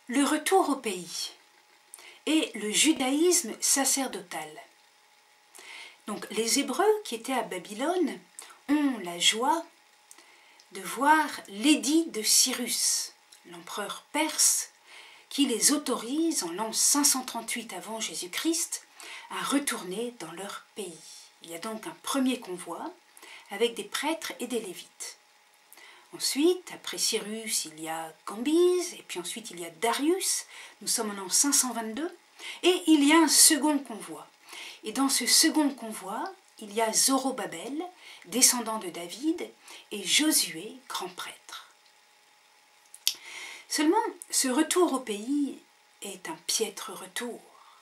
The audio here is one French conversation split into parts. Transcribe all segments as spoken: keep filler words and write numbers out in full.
Le retour au pays et le judaïsme sacerdotal. Donc les Hébreux qui étaient à Babylone ont la joie de voir l'édit de Cyrus, l'empereur perse, qui les autorise en l'an cinq cent trente-huit avant Jésus-Christ à retourner dans leur pays. Il y a donc un premier convoi avec des prêtres et des lévites. Ensuite, après Cyrus, il y a Cambyse, et puis ensuite il y a Darius, nous sommes en l'an cinq cent vingt-deux, et il y a un second convoi. Et dans ce second convoi, il y a Zorobabel, descendant de David, et Josué, grand prêtre. Seulement, ce retour au pays est un piètre retour.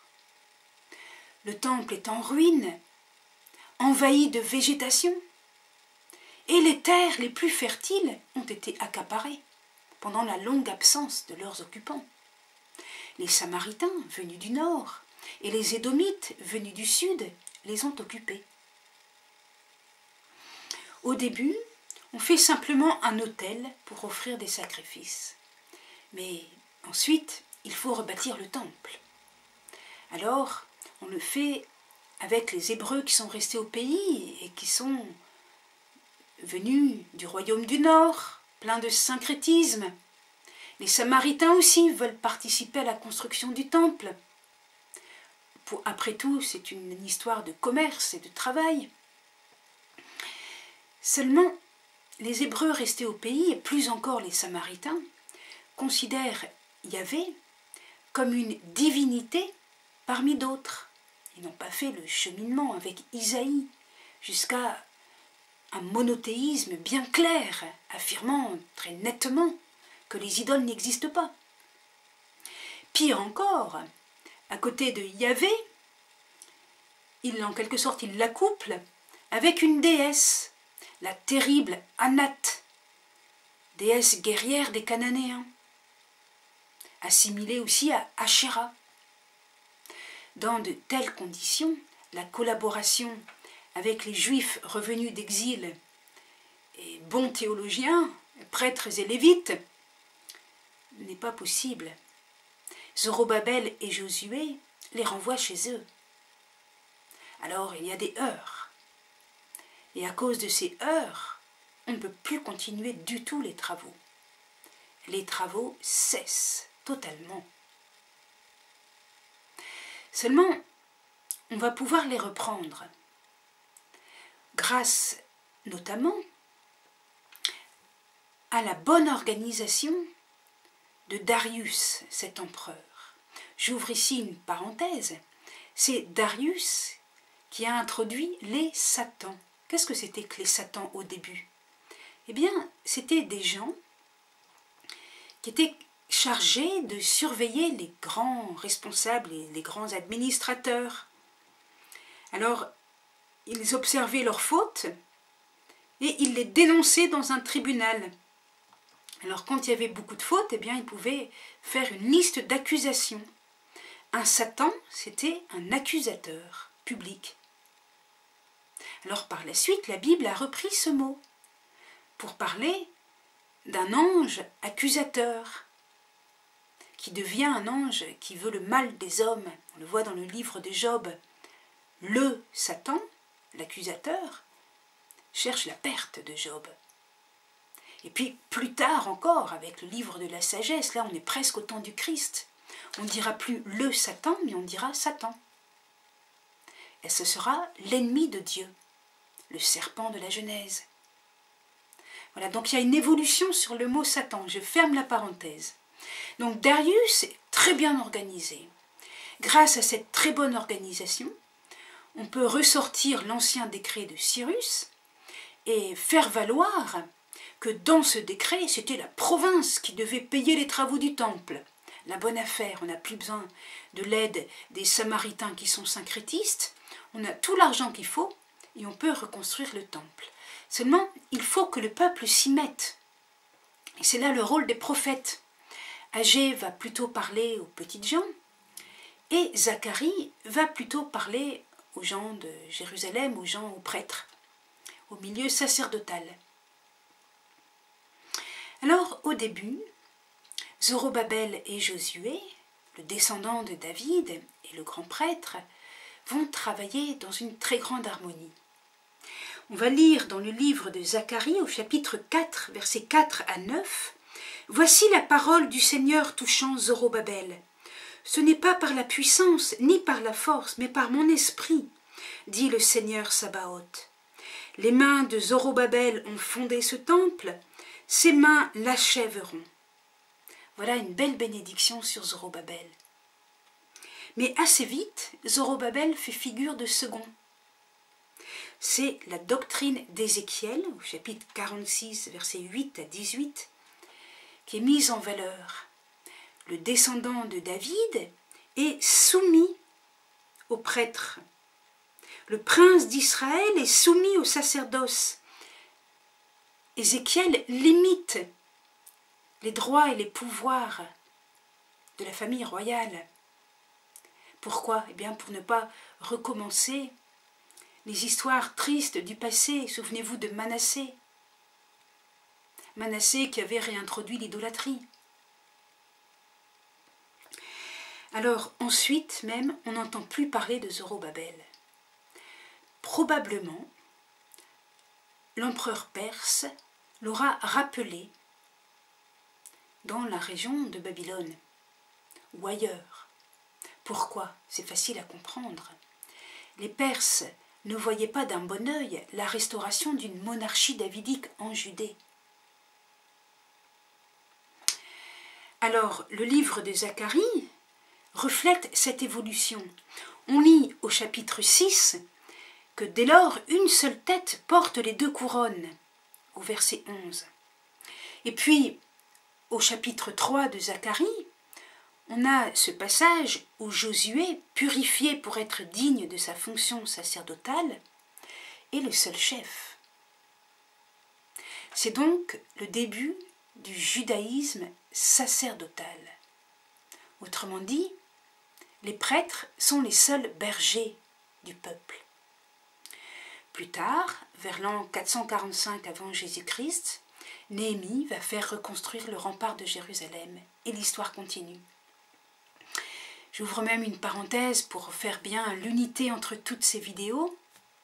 Le temple est en ruine, envahi de végétation, et les terres les plus fertiles ont été accaparées pendant la longue absence de leurs occupants. Les Samaritains, venus du nord, et les Édomites, venus du sud, les ont occupés. Au début, on fait simplement un autel pour offrir des sacrifices. Mais ensuite, il faut rebâtir le temple. Alors, on le fait avec les Hébreux qui sont restés au pays et qui sont venus du royaume du Nord, plein de syncrétisme. Les Samaritains aussi veulent participer à la construction du temple. Pour, après tout, c'est une histoire de commerce et de travail. Seulement, les Hébreux restés au pays, et plus encore les Samaritains, considèrent Yahvé comme une divinité parmi d'autres. Ils n'ont pas fait le cheminement avec Isaïe jusqu'à un monothéisme bien clair, affirmant très nettement que les idoles n'existent pas. Pire encore, à côté de Yahvé, il, en quelque sorte, il l'accouple avec une déesse, la terrible Anat, déesse guerrière des Cananéens, assimilée aussi à Ashéra. Dans de telles conditions, la collaboration avec les Juifs revenus d'exil et bons théologiens, prêtres et lévites, n'est pas possible. Zorobabel et Josué les renvoient chez eux. Alors il y a des heurts. Et à cause de ces heurts, on ne peut plus continuer du tout les travaux. Les travaux cessent totalement. Seulement, on va pouvoir les reprendre, grâce notamment à la bonne organisation de Darius, cet empereur. J'ouvre ici une parenthèse, c'est Darius qui a introduit les satans. Qu'est-ce que c'était que les satans au début? Eh bien, c'était des gens qui étaient chargés de surveiller les grands responsables et les grands administrateurs. Alors, ils observaient leurs fautes et ils les dénonçaient dans un tribunal. Alors, quand il y avait beaucoup de fautes, eh bien, ils pouvaient faire une liste d'accusations. Un Satan, c'était un accusateur public. Alors, par la suite, la Bible a repris ce mot pour parler d'un ange accusateur qui devient un ange qui veut le mal des hommes. On le voit dans le livre de Job. Le Satan, l'accusateur, cherche la perte de Job. Et puis plus tard encore, avec le livre de la sagesse, là on est presque au temps du Christ, on ne dira plus le Satan, mais on dira Satan. Et ce sera l'ennemi de Dieu, le serpent de la Genèse. Voilà, donc il y a une évolution sur le mot Satan, je ferme la parenthèse. Donc Darius est très bien organisé. Grâce à cette très bonne organisation, on peut ressortir l'ancien décret de Cyrus et faire valoir que dans ce décret, c'était la province qui devait payer les travaux du temple. La bonne affaire, on n'a plus besoin de l'aide des Samaritains qui sont syncrétistes, on a tout l'argent qu'il faut et on peut reconstruire le temple. Seulement, il faut que le peuple s'y mette. Et c'est là le rôle des prophètes. Agé va plutôt parler aux petites gens et Zacharie va plutôt parler aux gens de Jérusalem, aux gens, aux prêtres, au milieu sacerdotal. Alors, au début, Zorobabel et Josué, le descendant de David et le grand prêtre, vont travailler dans une très grande harmonie. On va lire dans le livre de Zacharie au chapitre quatre, versets quatre à neuf, « Voici la parole du Seigneur touchant Zorobabel. Ce n'est pas par la puissance ni par la force, mais par mon esprit, dit le Seigneur Sabaoth. Les mains de Zorobabel ont fondé ce temple, ses mains l'achèveront. » Voilà une belle bénédiction sur Zorobabel. Mais assez vite, Zorobabel fait figure de second. C'est la doctrine d'Ézéchiel, au chapitre quarante-six, versets huit à dix-huit, qui est mise en valeur. Le descendant de David est soumis au prêtre. Le prince d'Israël est soumis au sacerdoce. Ézéchiel limite les droits et les pouvoirs de la famille royale. Pourquoi? Eh bien, pour ne pas recommencer les histoires tristes du passé. Souvenez-vous de Manassé. Manassé qui avait réintroduit l'idolâtrie. Alors, ensuite même, on n'entend plus parler de Zorobabel. Probablement, l'empereur perse l'aura rappelé dans la région de Babylone ou ailleurs. Pourquoi? C'est facile à comprendre. Les Perses ne voyaient pas d'un bon œil la restauration d'une monarchie davidique en Judée. Alors, le livre de Zacharie reflète cette évolution. On lit au chapitre six que dès lors, une seule tête porte les deux couronnes, au verset onze. Et puis, au chapitre trois de Zacharie, on a ce passage où Josué, purifié pour être digne de sa fonction sacerdotale, est le seul chef. C'est donc le début du judaïsme sacerdotal. Autrement dit, les prêtres sont les seuls bergers du peuple. Plus tard, vers l'an quatre cent quarante-cinq avant Jésus-Christ, Néhémie va faire reconstruire le rempart de Jérusalem et l'histoire continue. J'ouvre même une parenthèse pour faire bien l'unité entre toutes ces vidéos.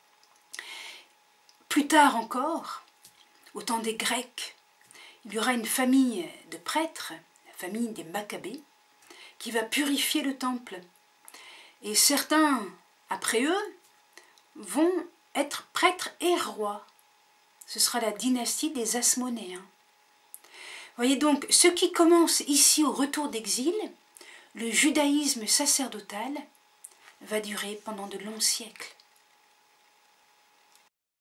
Plus tard encore, au temps des Grecs, il y aura une famille de prêtres, la famille des Maccabées, qui va purifier le temple. Et certains, après eux, vont être prêtres et rois. Ce sera la dynastie des Asmonéens. Voyez donc, ce qui commence ici au retour d'exil, le judaïsme sacerdotal, va durer pendant de longs siècles.